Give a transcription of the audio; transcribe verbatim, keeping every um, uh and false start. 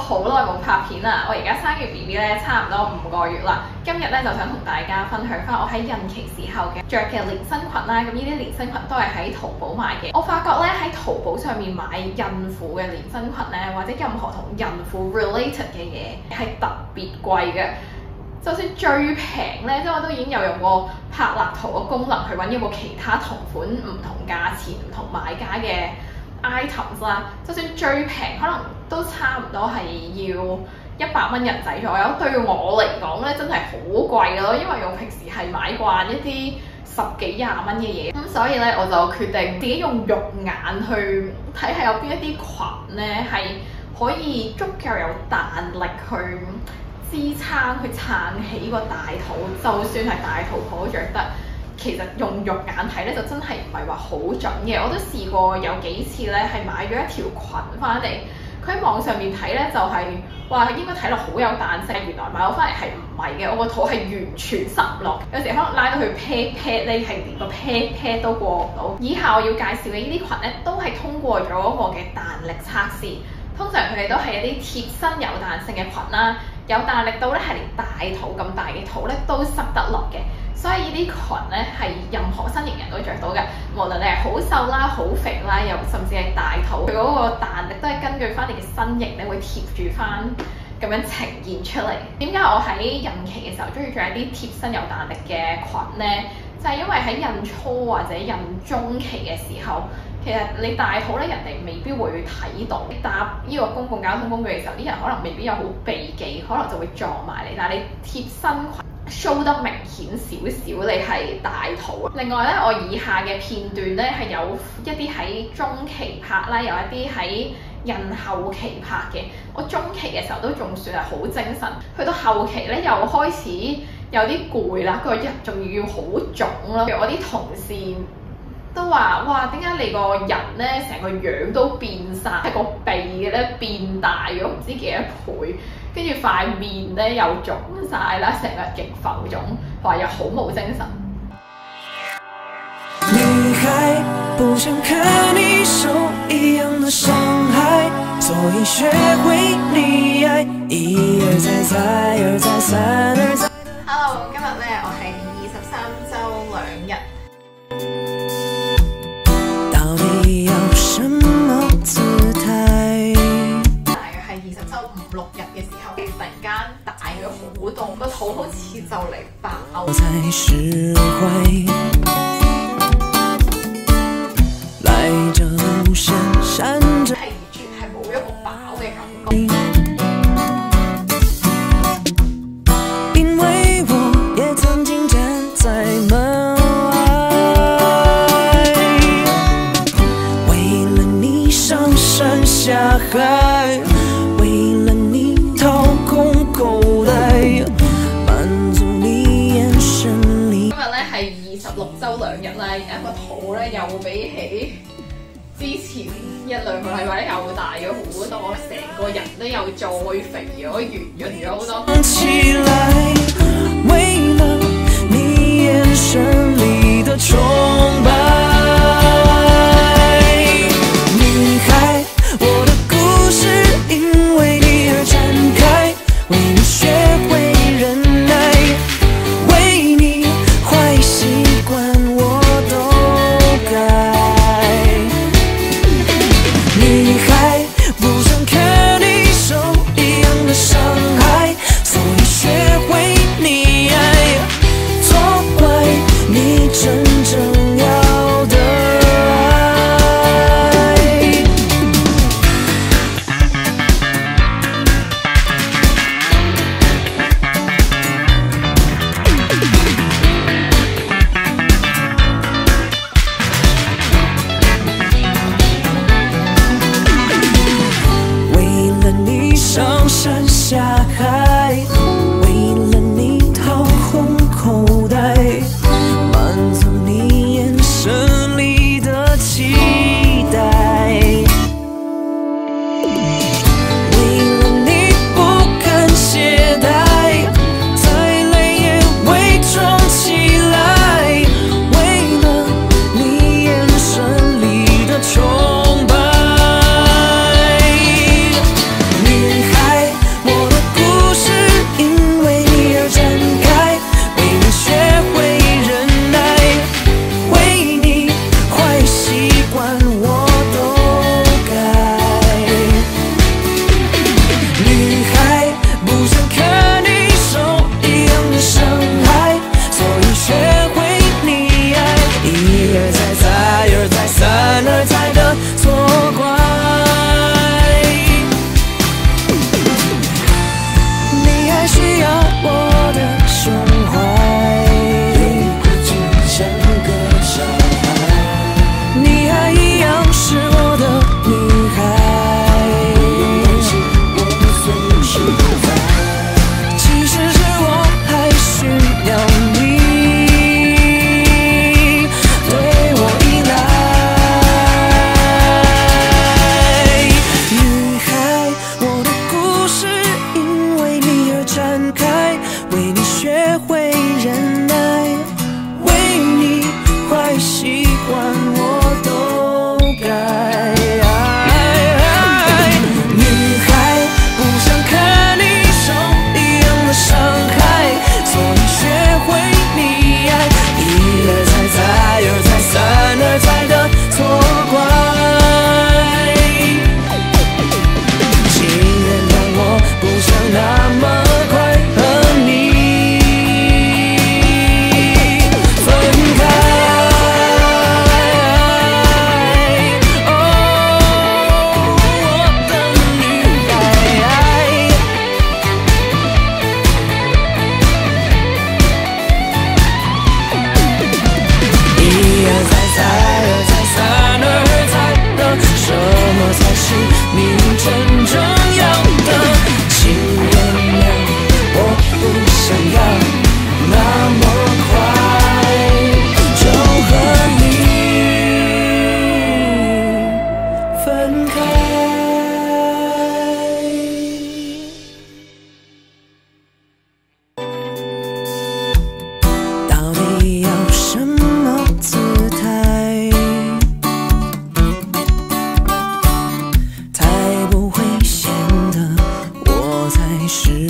好耐冇拍片啦，我而家生嘅 B B 咧差唔多五個月啦。今日咧就想同大家分享翻我喺孕期時候嘅着嘅連身裙啦。咁呢啲連身裙都係喺淘寶買嘅。我發覺咧喺淘寶上面買孕婦嘅連身裙咧，或者任何同孕婦 related 嘅嘢係特別貴嘅。就算最平咧，即係我都已經有用過拍立圖嘅功能去揾有冇其他同款唔同價錢唔同買家嘅 items 啦。就算最平可能都差唔多係要一百蚊人仔左右。對我嚟講咧，真係好貴咯，因為我平時係買慣一啲十幾廿蚊嘅嘢，咁所以咧我就決定自己用肉眼去睇下有邊一啲裙咧係可以足夠有彈力去支撐去撐起個大肚，就算係大肚婆着得，其實用肉眼睇咧就真係唔係話好準嘅。我都試過有幾次咧係買咗一條裙翻嚟，佢喺網上面睇咧就係話應該睇落好有彈性，原來買我翻嚟係唔係嘅，我個肚係完全塞唔落，有時可能拉到去 pat pat 咧係連個 pat pat 都過唔到。以下我要介紹嘅呢啲裙咧都係通過咗我嘅彈力測試，通常佢哋都係一啲貼身有彈性嘅裙啦。有彈力到咧，係連大肚咁大嘅肚咧都塞得落嘅，所以呢啲裙咧係任何身形人都着到嘅，無論你係好瘦啦、好肥啦，又甚至係大肚，佢嗰個彈力都係根據翻你嘅身形咧會貼住翻咁樣呈現出嚟。點解我喺孕期嘅時候中意着一啲貼身有彈力嘅裙咧？就係因為喺孕初或者孕中期嘅時候，其實你大肚咧，人哋未必會睇到。你搭呢個公共交通工具嘅時候，啲人可能未必有好避忌，可能就會撞埋你。但係你貼身裙 show 得明顯少少，你係大肚。另外咧，我以下嘅片段咧係有一啲喺中期拍啦，有一啲喺孕後期拍嘅。我中期嘅時候都仲算係好精神，去到後期咧又開始有啲攰啦，個人仲要好腫咯。我啲同事都話：哇，點解你個人咧成個樣都變晒，係個鼻嘅咧變大咗唔知幾多倍，跟住塊面咧又腫晒啦，成個極浮腫，話又好冇精神。 女孩不想看你受一樣的傷害，所以學會溺愛，一而再，再而再，三而再。 Hello， 今日咧我係二十三週兩日。 到底要什麼姿態？ 大約係二十週五六日嘅時候，突然間大咗好多，個肚好似就嚟爆。 才釋懷，來這路線閃着， 係完全係冇一個飽嘅感覺。 因為我也曾經站在門外，為了你上山下海，為了你掏空口袋，滿足你眼神裏。 今日咧係二十六週兩日啦，而家個肚咧又比起之前一兩個禮拜咧又大咗好多，成個人咧又再肥咗、圓潤咗好多。 起來，為了你眼神裏的崇拜，女孩，我的故事因為你而展開，為你學會忍耐，為你壞習慣我都改。女孩不想看你受一樣的傷害，所以學會溺愛，錯怪你真正要的愛。為了你上山下海，為了你掏空口袋，滿足你眼神裏的期待，為了你不敢懈怠，再累也偽裝起來，為了你眼神裏的崇拜。女孩， 你是